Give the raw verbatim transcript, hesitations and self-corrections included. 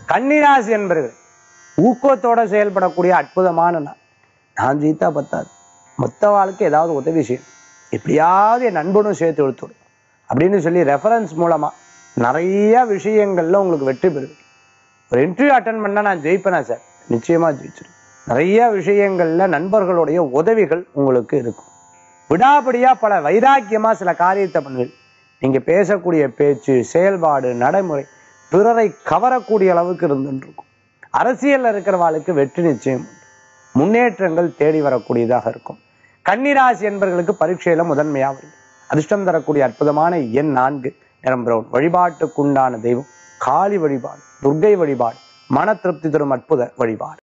கன்னிராசி என்பர்கள் ஊக்கத்தோட செயல்படக்கூடிய அற்புதமான நாள். நான் ஜீத்தா பத்தாது, மொத்த வாழ்க்கை ஏதாவது உதவி செய்யணும், எப்படியாவது என் நண்பனும் சேர்த்து எடுத்துடும் அப்படின்னு சொல்லி ரெஃபரன்ஸ் மூலமா நிறைய விஷயங்கள்ல உங்களுக்கு வெற்றி பெறுவீங்க. ஒரு இன்டர்வியூ அட்டன் பண்ணா நான் ஜெயிப்பேனா சார்? நிச்சயமா ஜெயிச்சிடும். நிறைய விஷயங்கள்ல நண்பர்களுடைய உதவிகள் உங்களுக்கு இருக்கும். விடாபடியா பல வைராக்கியமா சில காரியத்தை பண்ணுவீங்க. நீங்க பேசக்கூடிய பேச்சு, செயல்பாடு, நடைமுறை பிறரை கவரக்கூடிய அளவுக்கு இருந்துருக்கும். அரசியல்ல இருக்கிறவாளுக்கு வெற்றி நிச்சயம், முன்னேற்றங்கள் தேடி வரக்கூடியதாக இருக்கும். கன்னிராசி என்பவர்களுக்கு பரீட்சையில முதன்மையா வருது. அதிர்ஷ்டம் தரக்கூடிய அற்புதமான எண் நான்கு, நிறம் பிரவுன். வழிபாட்டுக்குண்டான தெய்வம் காளி வழிபாடு, துர்க்கை வழிபாடு, மன திருப்தி தரும் அற்புத வழிபாடு.